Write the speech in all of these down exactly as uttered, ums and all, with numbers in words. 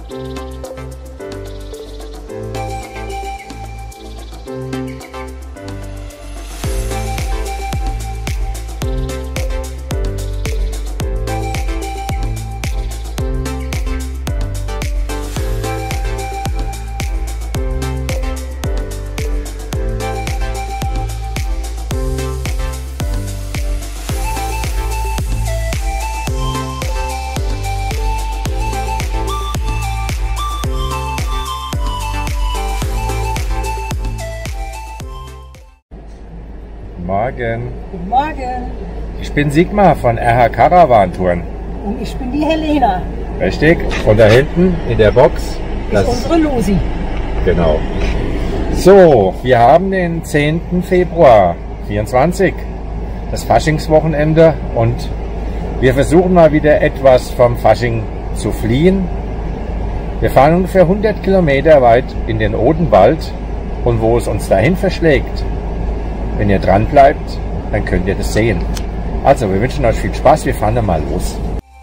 Morgen. Guten Morgen. Ich bin Sigmar von R H Caravan Touren. Und ich bin die Helena. Richtig. Und da hinten in der Box Das ist unsere Lucy. Genau. So, wir haben den zehnten Februar vierundzwanzig, das Faschingswochenende, und wir versuchen mal wieder etwas vom Fasching zu fliehen. Wir fahren ungefähr hundert Kilometer weit in den Odenwald, und wo es uns dahin verschlägt, wenn ihr dran bleibt, dann könnt ihr das sehen. Also, wir wünschen euch viel Spaß, wir fahren dann mal los.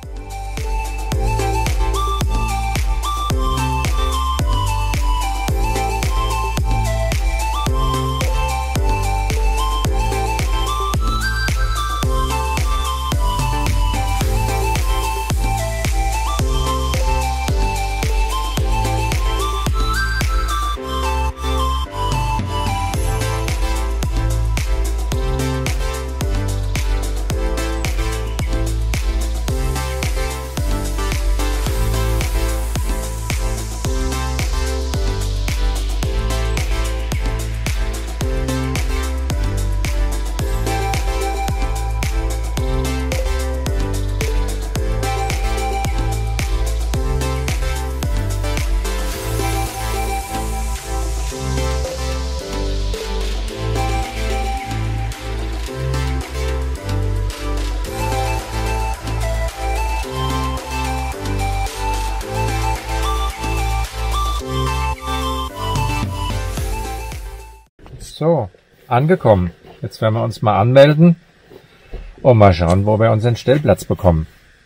So, angekommen. Jetzt werden wir uns mal anmelden und mal schauen, wo wir unseren Stellplatz bekommen.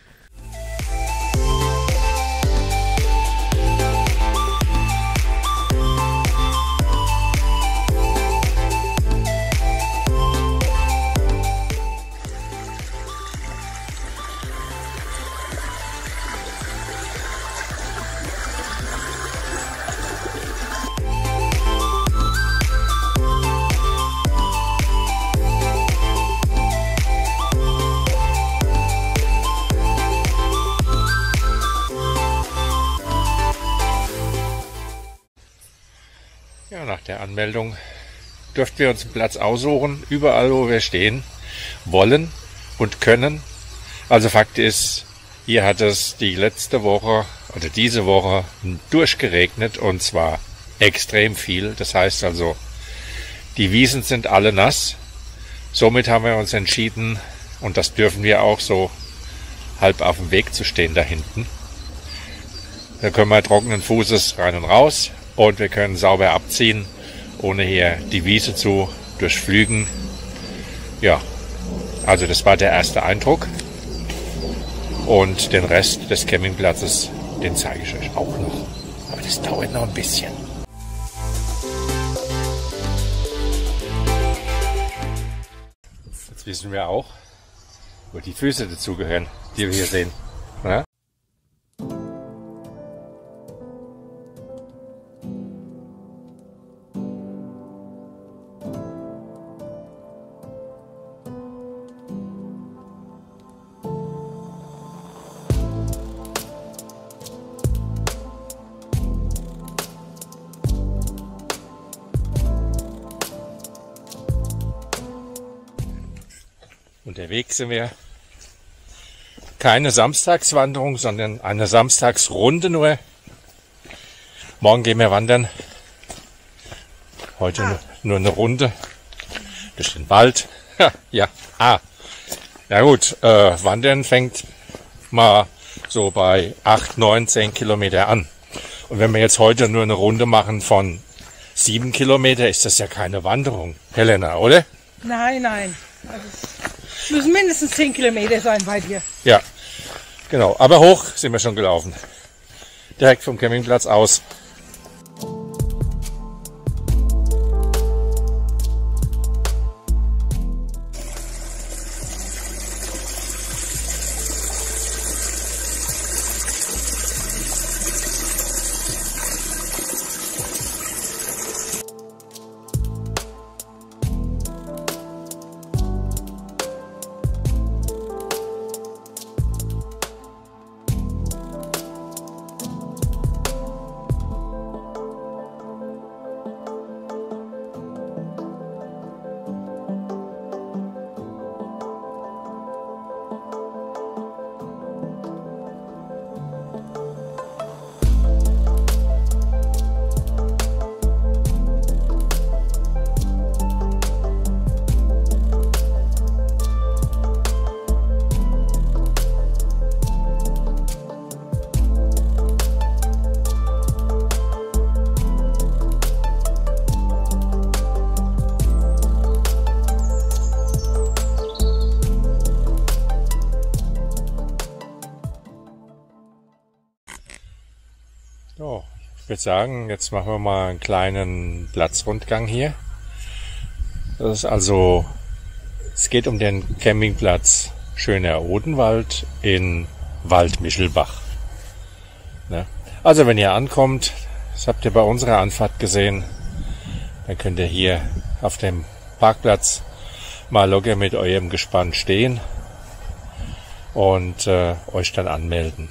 Ja, nach der Anmeldung dürften wir uns einen Platz aussuchen, überall wo wir stehen wollen und können. Also Fakt ist, hier hat es die letzte Woche oder diese Woche durchgeregnet, und zwar extrem viel. Das heißt also, die Wiesen sind alle nass. Somit haben wir uns entschieden, und das dürfen wir auch, so halb auf dem Weg zu stehen da hinten. Da können wir trockenen Fußes rein und raus. Und wir können sauber abziehen, ohne hier die Wiese zu durchflügen. Ja, also das war der erste Eindruck. Und den Rest des Campingplatzes, den zeige ich euch auch noch. Aber das dauert noch ein bisschen. Jetzt wissen wir auch, wo die Füße dazugehören, die wir hier sehen. Ja? Unterwegs sind wir keine Samstagswanderung, sondern eine Samstagsrunde nur. Morgen gehen wir wandern. Heute nur, nur eine Runde durch den Wald. Ja, ja. Ah. Na gut, äh, Wandern fängt mal so bei acht, neun, zehn Kilometer an. Und wenn wir jetzt heute nur eine Runde machen von sieben Kilometer, ist das ja keine Wanderung, Helena, oder? Nein, nein. Also es müssen mindestens zehn Kilometer sein bei dir. Ja, genau. Aber hoch sind wir schon gelaufen. direkt vom Campingplatz aus. So, ich würde sagen, jetzt machen wir mal einen kleinen Platzrundgang hier. Das ist also, es geht um den Campingplatz Schöner Odenwald in Waldmischelbach. Ne? Also wenn ihr ankommt, das habt ihr bei unserer Anfahrt gesehen, dann könnt ihr hier auf dem Parkplatz mal locker mit eurem Gespann stehen und äh, euch dann anmelden.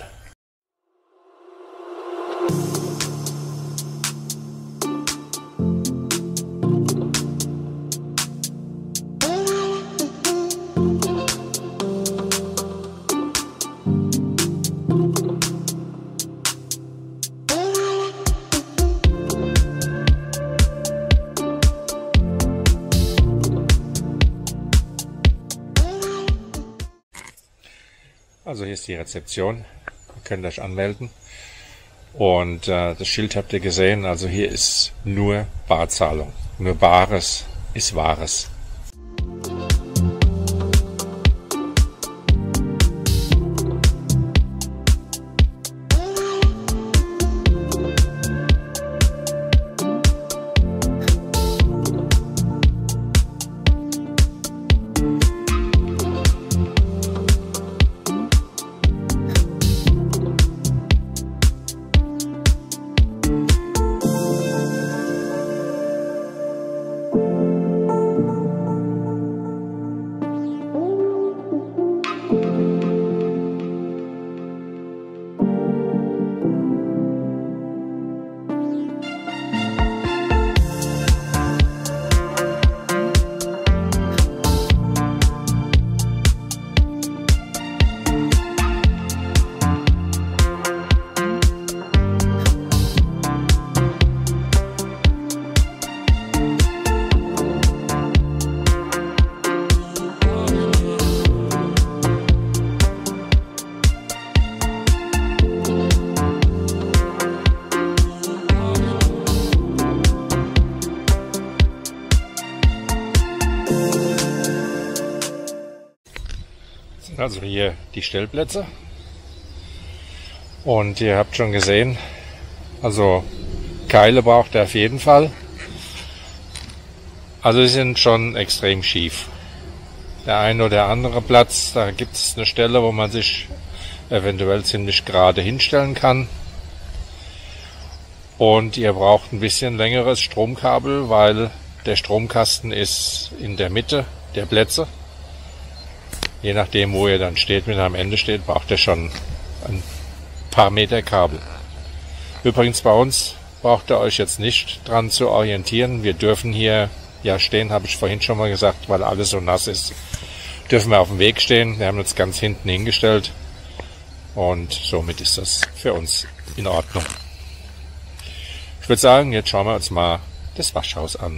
Also hier ist die Rezeption, ihr könnt euch anmelden und äh, das Schild habt ihr gesehen, also hier ist nur Barzahlung, nur Bares ist Wahres. Also hier die Stellplätze und ihr habt schon gesehen, also Keile braucht er auf jeden Fall. Also sie sind schon extrem schief. Der eine oder andere Platz, da gibt es eine Stelle, wo man sich eventuell ziemlich gerade hinstellen kann. Und ihr braucht ein bisschen längeres Stromkabel, weil der Stromkasten ist in der Mitte der Plätze. Je nachdem, wo ihr dann steht, wenn ihr am Ende steht, braucht ihr schon ein paar Meter Kabel. Übrigens bei uns braucht ihr euch jetzt nicht dran zu orientieren. Wir dürfen hier ja stehen, habe ich vorhin schon mal gesagt, weil alles so nass ist. Dürfen wir auf dem Weg stehen. Wir haben uns ganz hinten hingestellt und somit ist das für uns in Ordnung. Ich würde sagen, jetzt schauen wir uns mal das Waschhaus an.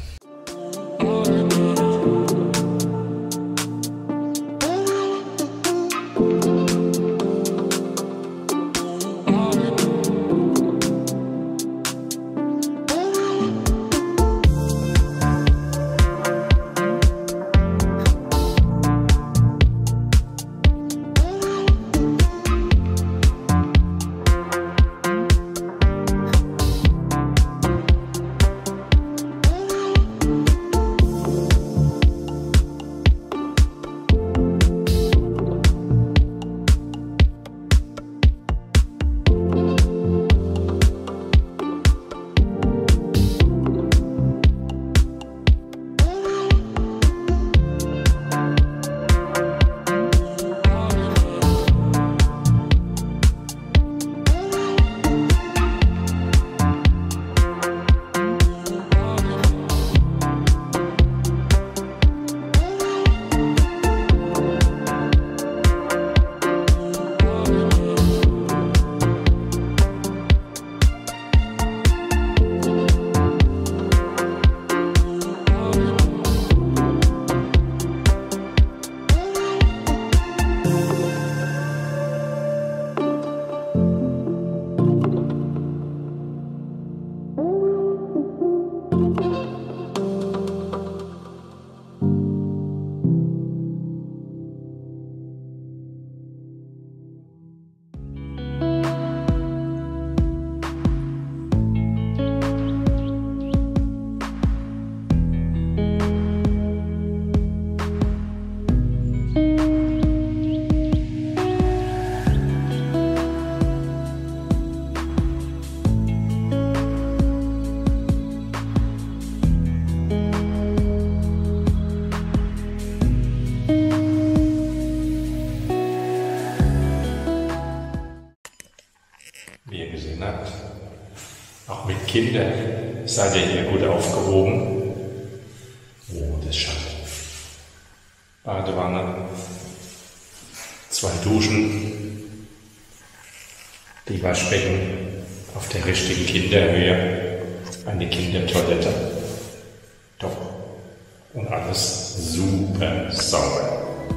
wie ihr gesehen habt. Auch mit Kindern seid ihr hier gut aufgehoben. Oh, das ist schade. Badewanne, zwei Duschen, die Waschbecken auf der richtigen Kinderhöhe, eine Kindertoilette. Top. Und alles super sauber.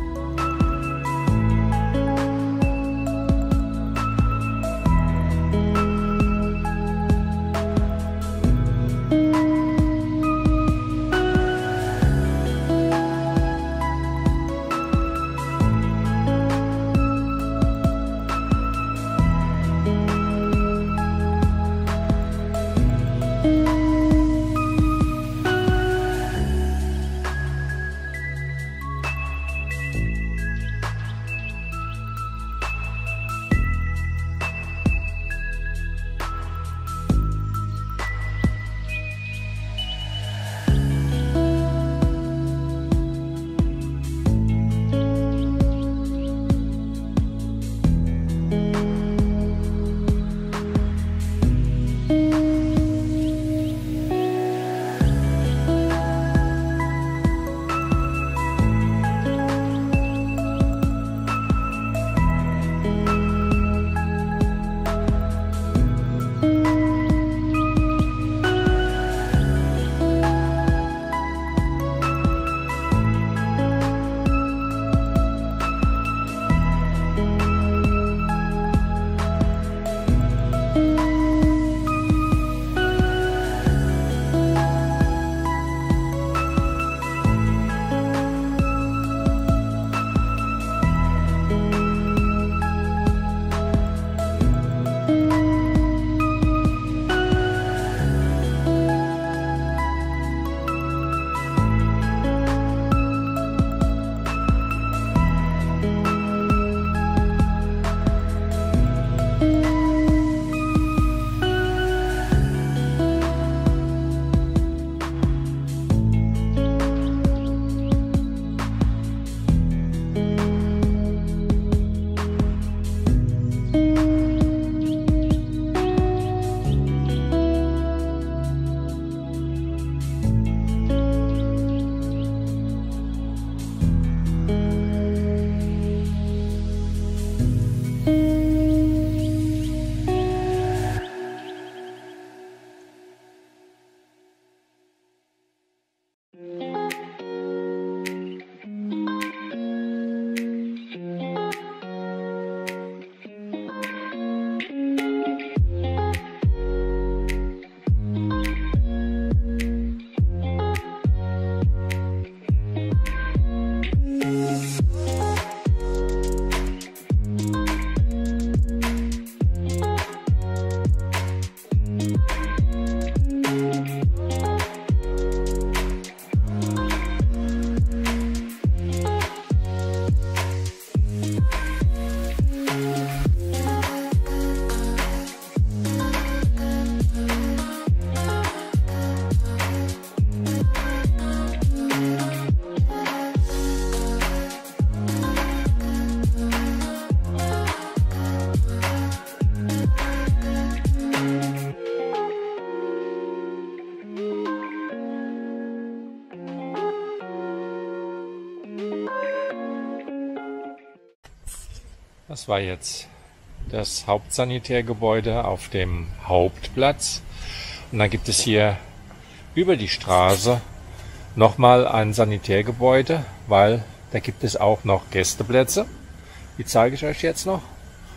Das war jetzt das Hauptsanitärgebäude auf dem Hauptplatz. Und dann gibt es hier über die Straße nochmal ein Sanitärgebäude, weil da gibt es auch noch Gästeplätze. Die zeige ich euch jetzt noch.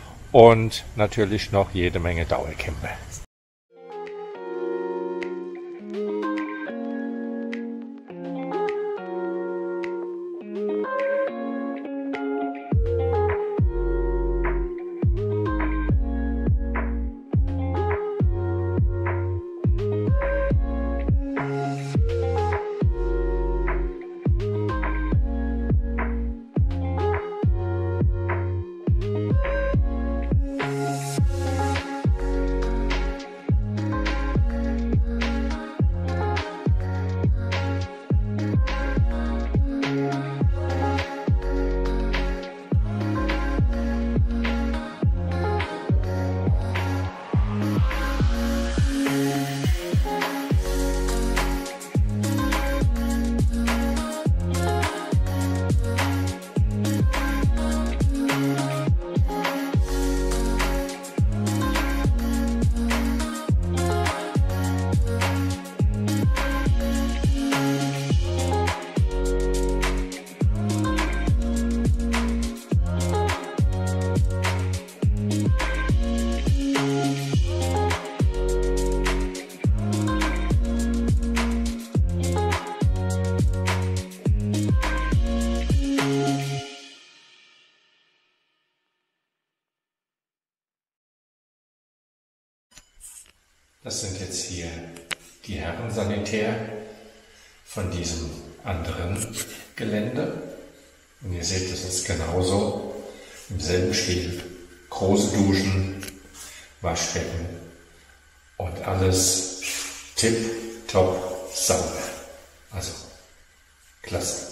Und natürlich noch jede Menge Dauercamper. Das sind jetzt hier die Herrensanitär von diesem anderen Gelände. Und ihr seht, das ist genauso im selben Stil. Große Duschen, Waschbecken und alles tipptopp sauber. Also, klasse.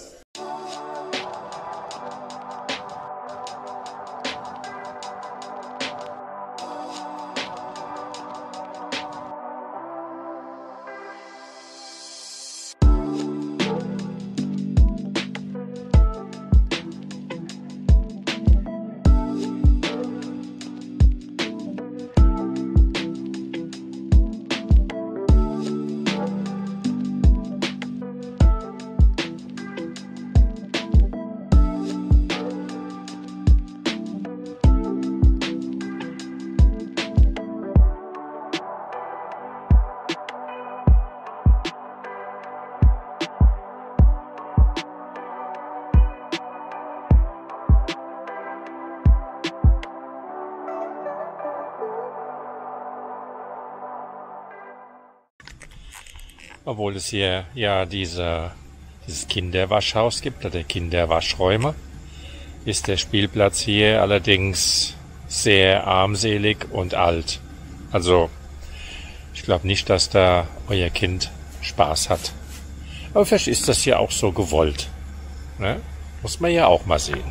Obwohl es hier ja diese, dieses Kinderwaschhaus gibt, oder Kinderwaschräume, ist der Spielplatz hier allerdings sehr armselig und alt. Also ich glaube nicht, dass da euer Kind Spaß hat. Aber vielleicht ist das ja auch so gewollt. Ne? Muss man ja auch mal sehen.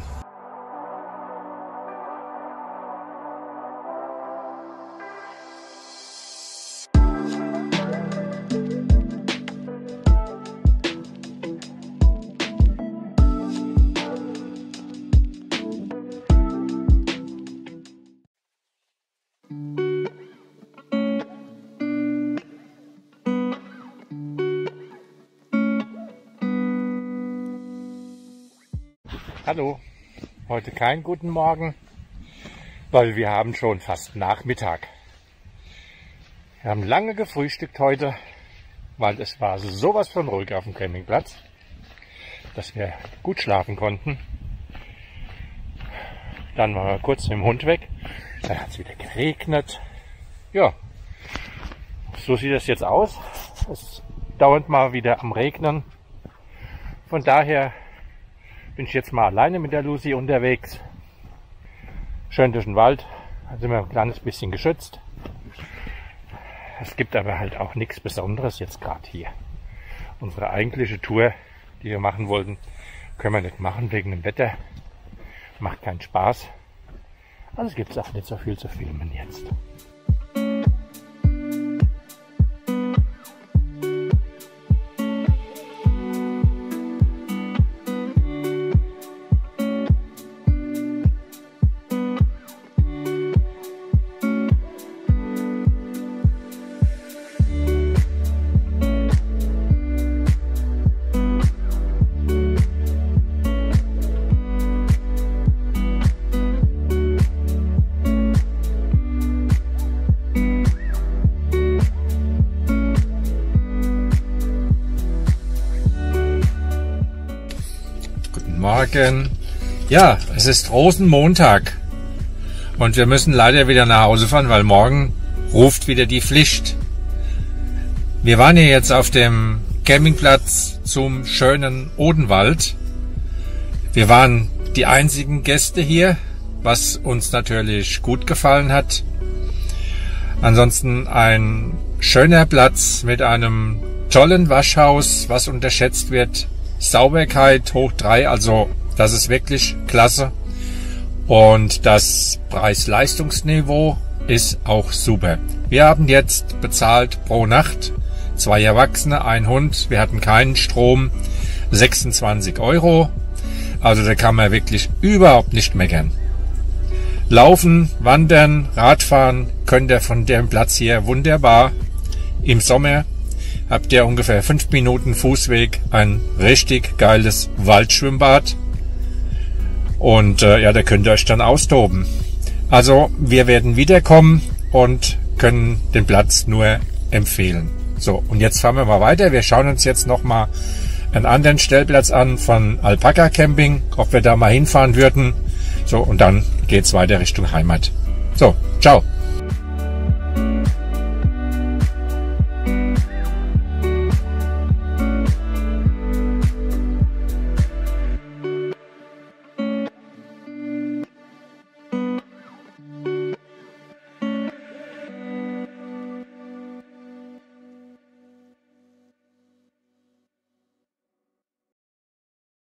Hallo, heute kein guten Morgen, weil wir haben schon fast Nachmittag. Wir haben lange gefrühstückt heute, weil es war sowas von ruhig auf dem Campingplatz, dass wir gut schlafen konnten. Dann waren wir kurz mit dem Hund weg, dann hat es wieder geregnet. Ja, so sieht es jetzt aus. Es ist dauernd mal wieder am Regnen. Von daher bin ich jetzt mal alleine mit der Lucy unterwegs. Schön durch den Wald, da sind wir ein kleines bisschen geschützt. Es gibt aber halt auch nichts Besonderes jetzt gerade hier. Unsere eigentliche Tour, die wir machen wollten, können wir nicht machen wegen dem Wetter. Macht keinen Spaß. Also gibt es auch nicht so viel zu filmen jetzt. Morgen. Ja, es ist Rosenmontag und wir müssen leider wieder nach Hause fahren, weil morgen ruft wieder die Pflicht. Wir waren hier jetzt auf dem Campingplatz zum schönen Odenwald. Wir waren die einzigen Gäste hier, was uns natürlich gut gefallen hat. Ansonsten ein schöner Platz mit einem tollen Waschhaus, was unterschätzt wird. Sauberkeit hoch drei, also das ist wirklich klasse. Und das Preis-Leistungsniveau ist auch super. Wir haben jetzt bezahlt pro Nacht, zwei Erwachsene, ein Hund, wir hatten keinen Strom, sechsundzwanzig Euro. Also da kann man wirklich überhaupt nicht meckern. Laufen, wandern, Radfahren könnt ihr von dem Platz hier wunderbar. Im Sommer habt ihr ungefähr fünf Minuten Fußweg, ein richtig geiles Waldschwimmbad. Und äh, ja, da könnt ihr euch dann austoben. Also wir werden wiederkommen und können den Platz nur empfehlen. So, und jetzt fahren wir mal weiter. Wir schauen uns jetzt nochmal einen anderen Stellplatz an von Alpaka Camping, ob wir da mal hinfahren würden. So, und dann geht's weiter Richtung Heimat. So, ciao.